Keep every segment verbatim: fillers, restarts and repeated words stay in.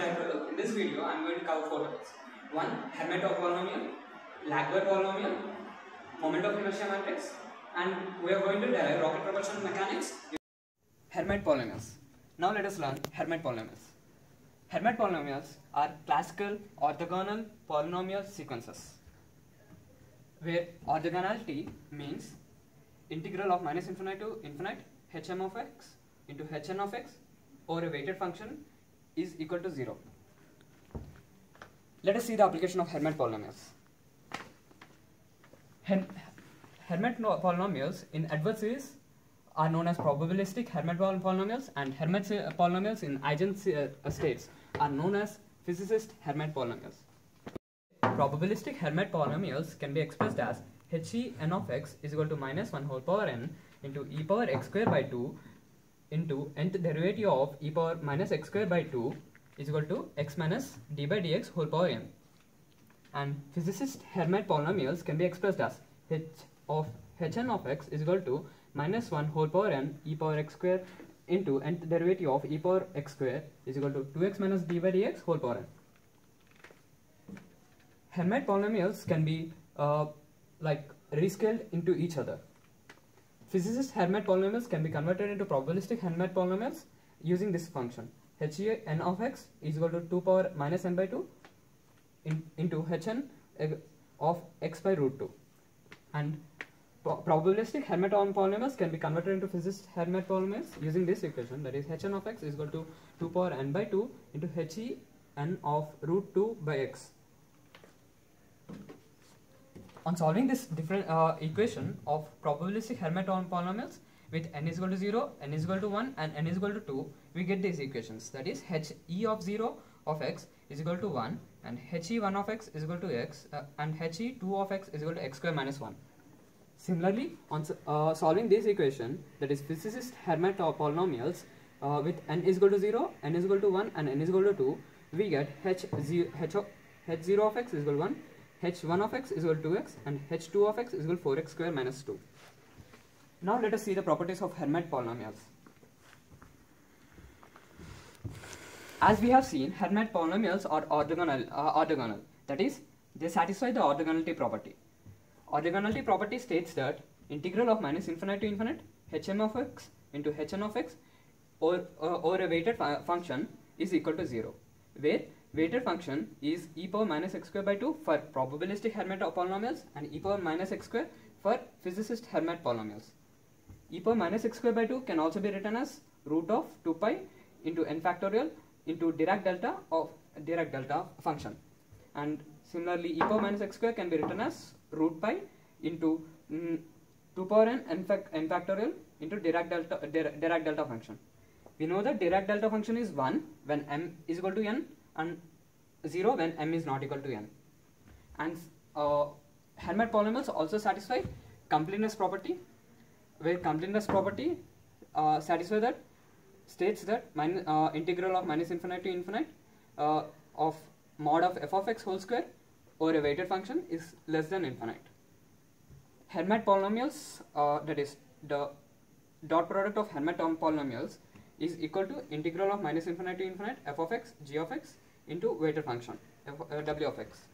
Jayapurlu. In this video, I am going to cover four topics. One, Hermite polynomial, Laguerre polynomial, moment of inertia matrix, and we are going to derive rocket propulsion mechanics. Hermite polynomials. Now let us learn Hermite polynomials. Hermite polynomials are classical orthogonal polynomial sequences, where orthogonality means integral of minus infinite to infinite hm of x into hn of x over a weighted function is equal to zero. Let us see the application of Hermite polynomials. Her Hermite no polynomials in adverse series are known as probabilistic Hermite polynomials, and Hermite uh, polynomials in eigenstates are known as physicist Hermite polynomials. Probabilistic Hermite polynomials can be expressed as hen of x is equal to minus one whole power n into e power x square by two into nth derivative of e power minus x square by two is equal to x minus d by dx whole power n. And physicist Hermite polynomials can be expressed as h of hn of x is equal to minus one whole power n e power x square into nth derivative of e power x square is equal to two x minus d by dx whole power n. Hermite polynomials can be uh, like rescaled into each other. Physicist Hermite polynomials can be converted into probabilistic Hermite polynomials using this function. Hen of x is equal to two power minus n by two in, into hn of x by root two. And probabilistic Hermite polynomials can be converted into physicist Hermite polynomials using this equation, that is hn of x is equal to two power n by two into hen of root two by x. On solving this different uh, equation of probabilistic Hermite polynomials with n is equal to zero, n is equal to one and n is equal to two, we get these equations, that is he of zero of x is equal to one and he one of x is equal to x uh, and he two of x is equal to x square minus one. Similarly, on uh, solving this equation, that is physicist Hermite polynomials uh, with n is equal to zero, n is equal to one and n is equal to two, we get h zero, h, h zero of x is equal to one, h one of x is equal to two x and h two of x is equal to four x square minus two. Now let us see the properties of Hermite polynomials. As we have seen, Hermite polynomials are orthogonal, uh, orthogonal. That is, they satisfy the orthogonality property. Orthogonality property states that integral of minus infinite to infinite hm of x into hn of x or, uh, or a weighted fu function is equal to zero, where weighted function is e power minus x square by two for probabilistic Hermite polynomials and e power minus x square for physicist Hermite polynomials. E power minus x square by two can also be written as root of two pi into n factorial into Dirac delta of Dirac delta function, and similarly e power minus x square can be written as root pi into mm, two power n n, fac n factorial into Dirac delta Dirac delta function. We know that Dirac delta function is one when m is equal to n and zero when m is not equal to n. And uh, Hermite polynomials also satisfy completeness property, where completeness property uh, satisfy that states that minus, uh, integral of minus infinite to infinite uh, of mod of f of x whole square over a weighted function is less than infinite. Hermite polynomials, uh, that is the dot product of Hermite polynomials is equal to integral of minus infinite to infinite f of x g of x into weighted function f, uh, w of x.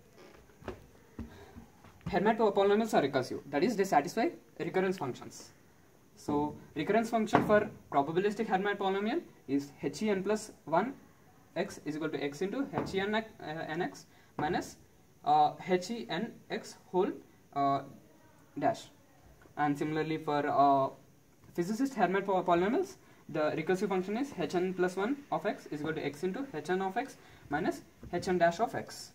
Hermite polynomials are recursive, that is they satisfy recurrence functions. So recurrence function for probabilistic Hermite polynomial is hen plus one x is equal to x into hen uh, nx minus uh, hen x whole uh, dash. And similarly for uh, physicist Hermite polynomials, the recursive function is hn plus one of x is equal to x into hn of x minus hn dash of x.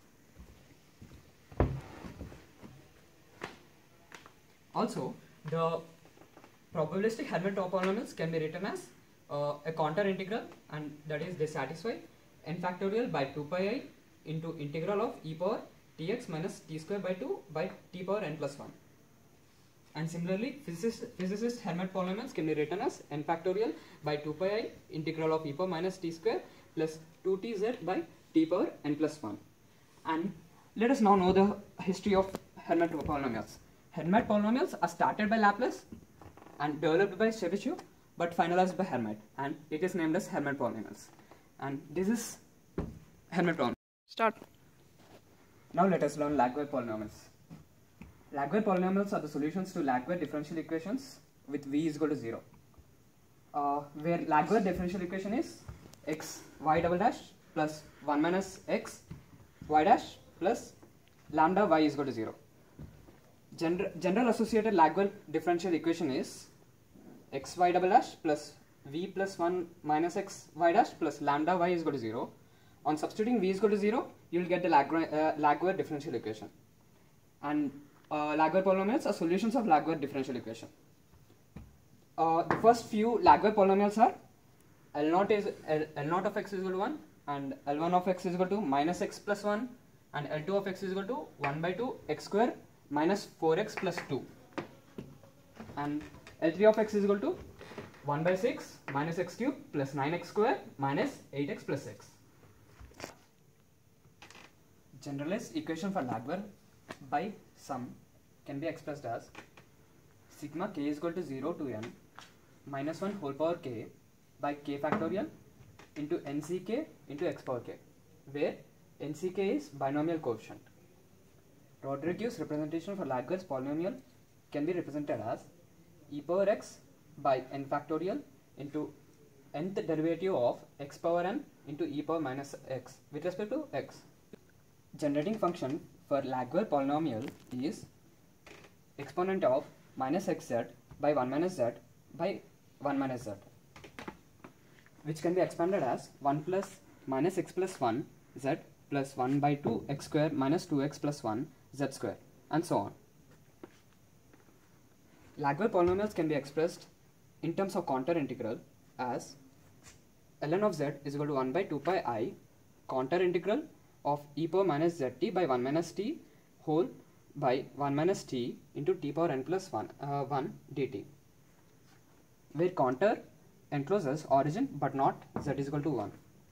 Also, the probabilistic Hermite polynomials can be written as uh, a counter integral, and that is they satisfy n factorial by two pi I into integral of e power tx minus t square by two by t power n plus one. And similarly, physicist, physicist Hermite polynomials can be written as n factorial by two pi I integral of e power minus t square plus two t z by t power n plus one. And let us now know the history of Hermite polynomials. Hermite polynomials are started by Laplace and developed by Chebyshev but finalized by Hermite, and it is named as Hermite polynomials. and this is Hermite polynomial. Start. Now let us learn Laguerre polynomials. Laguerre polynomials are the solutions to Laguerre differential equations with v is equal to zero. Uh, where Laguerre differential equation is x y double dash plus one minus x y dash plus lambda y is equal to zero. General, general associated Laguerre differential equation is x y double dash plus v plus one minus x y dash plus lambda y is equal to zero. On substituting v is equal to zero, you will get the Laguerre, uh, Laguerre differential equation. And uh, Laguerre polynomials are solutions of Laguerre differential equation. Uh, the first few Laguerre polynomials are L naught is L, L naught of x is equal to one, and L one of x is equal to minus x plus one, and L two of x is equal to one by two x square minus four x plus two, and L three of x is equal to one by six minus x cube plus nine x square minus eight x plus x. Generalized equation for Laguerre by sum can be expressed as sigma k is equal to zero to n minus one whole power k by k factorial into nck into x power k, where nck is binomial coefficient. Rodriguez representation for Laguerre's polynomial can be represented as e power x by n factorial into nth derivative of x power n into e power minus x with respect to x. Generating function for Laguerre polynomial is exponent of minus xz by one minus z by one minus z, which can be expanded as one plus minus x plus one z plus one by two x square minus two x plus one z square, and so on. Laguerre polynomials can be expressed in terms of counter integral as ln of z is equal to one by two pi I counter integral of e power minus zt by one minus t whole by one minus t into t power n plus one, uh, one dt, where counter encloses origin but not z is equal to one.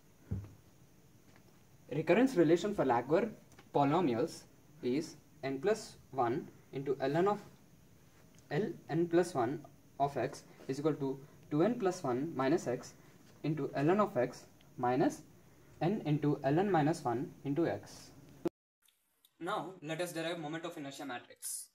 Recurrence relation for Laguerre polynomials is n plus one into ln of ln plus one of x is equal to two n plus one minus x into ln of x minus n into ln minus one into x. Now let us derive moment of inertia matrix.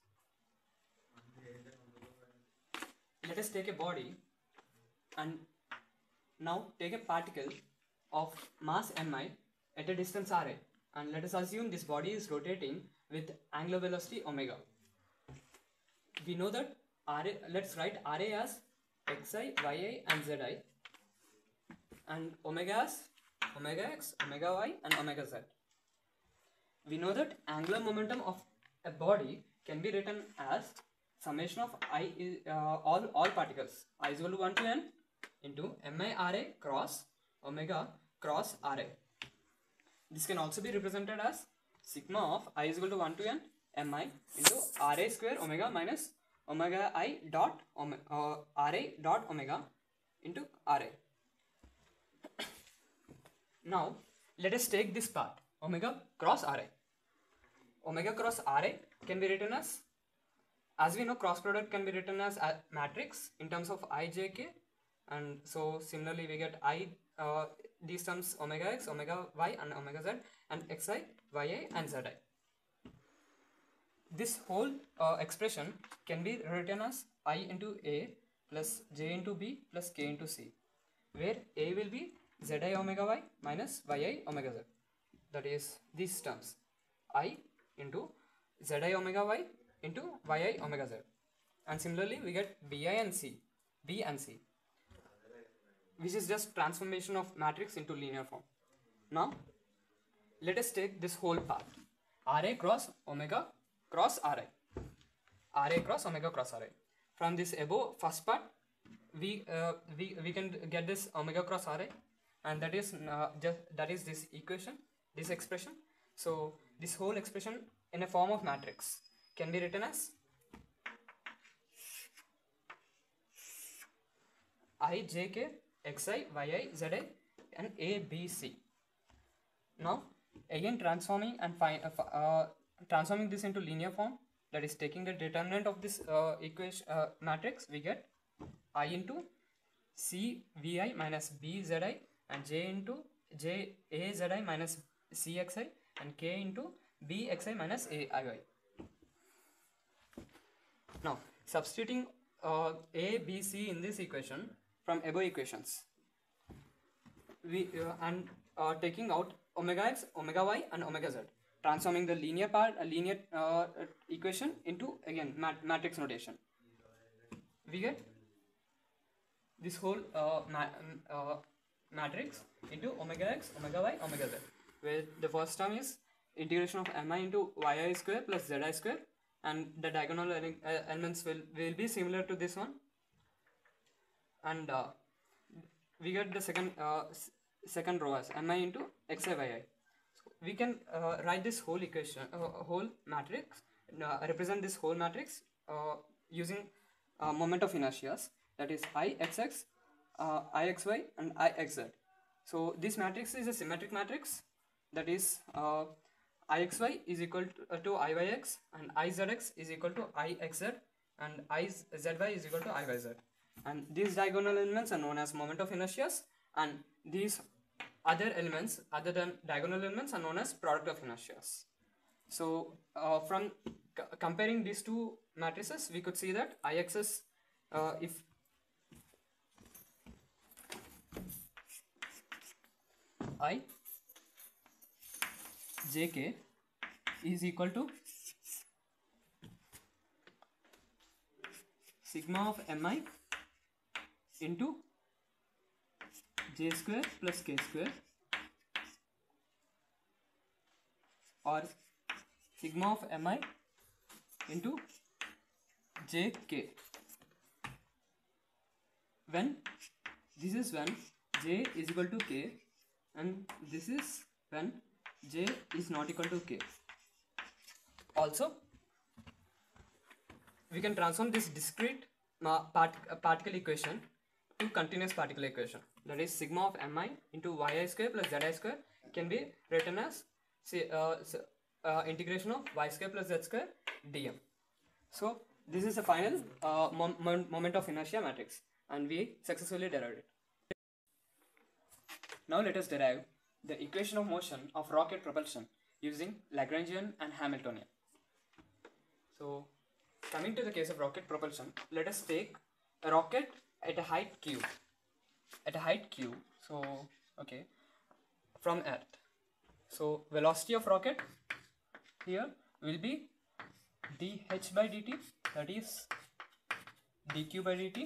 Let us take a body and now take a particle of mass mi at a distance ra, and let us assume this body is rotating with angular velocity omega. We know that ra, let's write ra as xi, yi and zi, and omega as omega x, omega y and omega z. We know that angular momentum of a body can be written as summation of I is, uh, all, all particles I is equal to one to n into mi ra cross omega cross ra. This can also be represented as sigma of I is equal to one to n mi into ra square omega minus omega I dot omega, uh, ra dot omega into ra. Now let us take this part omega cross ra. Omega cross ra can be written as, as we know, cross product can be written as a matrix in terms of I, j, k, and so similarly we get I, uh, these terms omega x, omega y and omega z, and xi, yi and zi. This whole uh, expression can be written as I into a plus j into b plus k into c, where a will be zi omega y minus yi omega z, that is these terms I into zi omega y into yi omega z, and similarly we get bi and c, b and c, which is just transformation of matrix into linear form. Now let us take this whole part ra cross omega cross ra, ra cross omega cross ra. From this above first part we uh, we we can get this omega cross ra, and that is uh, just that is this equation, this expression. So this whole expression in a form of matrix can be written as I, j, k, xi, yi, zi and a, b, c. Now again transforming and find uh, uh, transforming this into linear form, that is taking the determinant of this uh, equation uh, matrix, we get I into c vi minus b zi and j into j a zi minus c xi and k into b xi minus a iy. Now substituting uh, a b c in this equation from above equations, we uh, and uh, taking out omega x, omega y and omega z, transforming the linear part a linear uh, equation into again mat matrix notation, we get this whole uh, ma uh, matrix into omega x, omega y, omega z, where the first term is integration of mi into yi square plus zi square, and the diagonal ele elements will, will be similar to this one, and uh, we get the second uh, second row as mi into xi yi. So we can uh, write this whole equation, uh, whole matrix, uh, represent this whole matrix uh, using uh, moment of inertias, that is ixx, uh, ixy and ixz. So this matrix is a symmetric matrix, that is uh, ixy is equal to, uh, to iyx and izx is equal to ixz and izzy is equal to iyz. And these diagonal elements are known as moment of inertias, and these other elements other than diagonal elements are known as product of inertias. So uh, from comparing these two matrices, we could see that ix's uh, if I jk is equal to sigma of mi into j square plus k square, or sigma of mi into jk, when this is when j is equal to k and this is when j is not equal to k. Also we can transform this discrete uh, part, uh, particle equation to continuous particle equation, that is sigma of mi into yi square plus zi square can be written as say, uh, uh, integration of y square plus z square dm. So this is the final uh, mom moment of inertia matrix, and we successfully derived it. Now let us derive the equation of motion of rocket propulsion using Lagrangian and Hamiltonian. So coming to the case of rocket propulsion, let us take a rocket at a height q, at a height q, so okay, from Earth. So velocity of rocket here will be dh by dt, that is dq by dt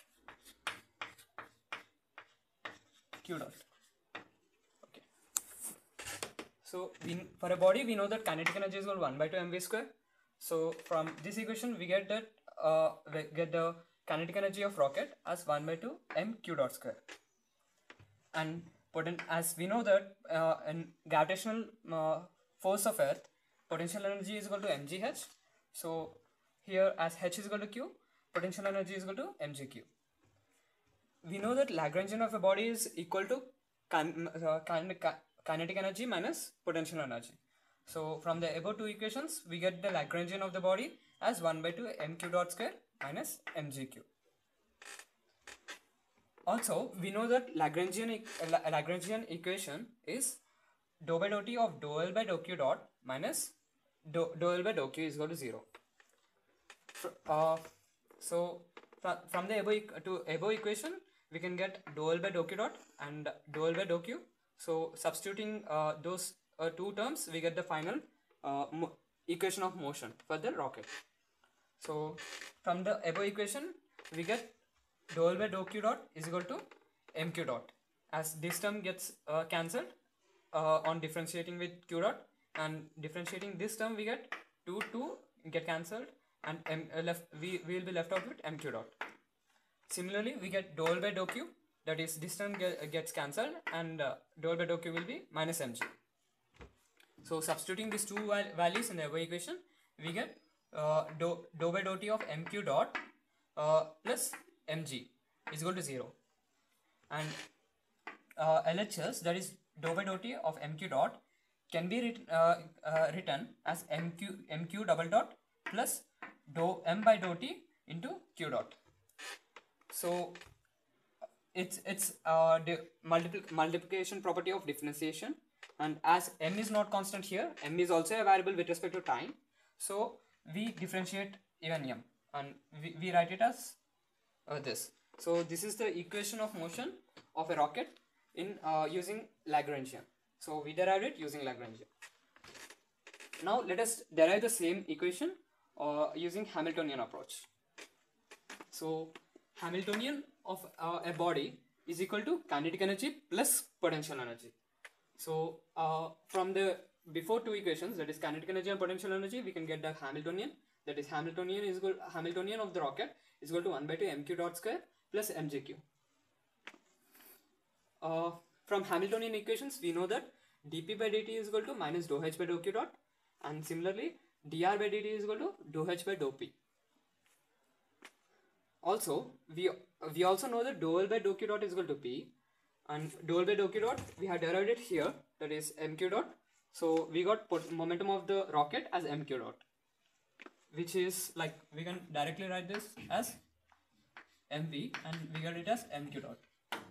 q dot. Okay. So we, for a body we know that kinetic energy is equal to one by two mv square. So from this equation we get that uh, we get the kinetic energy of rocket as one by two m q dot square. And potent, as we know that uh, in gravitational uh, force of Earth, potential energy is equal to mgh. So here as h is equal to q, potential energy is equal to mgq. We know that Lagrangian of a body is equal to kin uh, kin kinetic energy minus potential energy. So from the above two equations, we get the Lagrangian of the body as one by two mq dot square minus mgq. Also, we know that Lagrangian, uh, Lagrangian equation is dou by dou t of dou L by dou Q dot minus dou, dou L by dou Q is equal to zero. Uh, so from, from the above, to above equation, we can get dou L by dou Q dot and dou L by dou Q. So substituting uh, those uh, two terms, we get the final uh, equation of motion for the rocket. So from the above equation, we get dou L by dou Q dot is equal to mq dot, as this term gets uh, cancelled uh, on differentiating with q dot, and differentiating this term we get two two get cancelled, and m, uh, left we will be left out with mq dot. Similarly, we get dou L by dou Q, that is this term get, gets cancelled, and uh, dou L by dou Q will be minus mg. So substituting these two val values in the above equation, we get uh, dou, dou by dou t of mq dot uh, plus mg is equal to zero, and uh, L H S, that is dou by dou t of mq dot, can be written, uh, uh, written as mq mq double dot plus dou m by dou t into q dot. So it's it's uh, the multiple multiplication property of differentiation, and as m is not constant here, m is also a variable with respect to time, so we differentiate even m, and we, we write it as uh, this. So this is the equation of motion of a rocket in uh, using Lagrangian. So we derived it using Lagrangian. Now let us derive the same equation uh, using Hamiltonian approach. So Hamiltonian of uh, a body is equal to kinetic energy plus potential energy. So uh, from the before two equations, that is kinetic energy and potential energy, we can get the Hamiltonian. That is Hamiltonian is equal Hamiltonian of the rocket is equal to one by two mq dot square plus mgq. Uh, from Hamiltonian equations, we know that dp by dt is equal to minus dou h by dou q dot, and similarly dr by dt is equal to dou h by dou p. Also, we we also know that dou L by dou Q dot is equal to P, and dou L by dou Q dot we have derived it here, that is mq dot. So we got momentum of the rocket as mq dot, which is like we can directly write this as mv, and we got it as mq dot.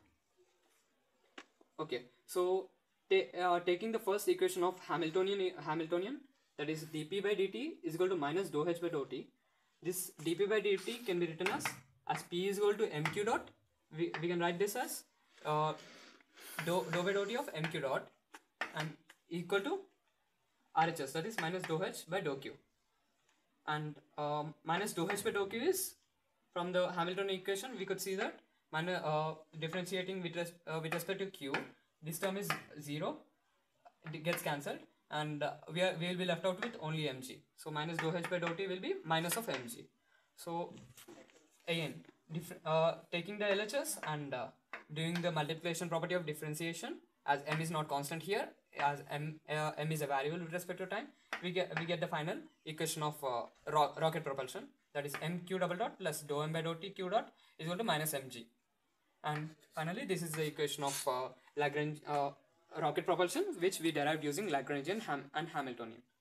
Okay, so ta uh, taking the first equation of Hamiltonian Hamiltonian, that is dp by dt is equal to minus dou h by dou t. This dp by dt can be written as as p is equal to mq dot. We, we can write this as uh, dou, dou by dou t of mq dot and equal to R H S, that is minus dou h by dou q. And um, minus dou h by dou q is from the Hamiltonian equation. We could see that minus, uh, differentiating with, res uh, with respect to q, this term is zero, it gets cancelled, and uh, we, are, we will be left out with only mg. So minus dou h by dou t will be minus of mg. So again, uh, taking the L H S and uh, doing the multiplication property of differentiation, as m is not constant here, as m uh, m is a variable with respect to time, we get we get the final equation of uh, ro rocket propulsion, that is mq double dot plus dou m by dou t q dot is equal to minus mg. And finally, this is the equation of uh, Lagrange uh, rocket propulsion, which we derived using Lagrangian Ham and Hamiltonian.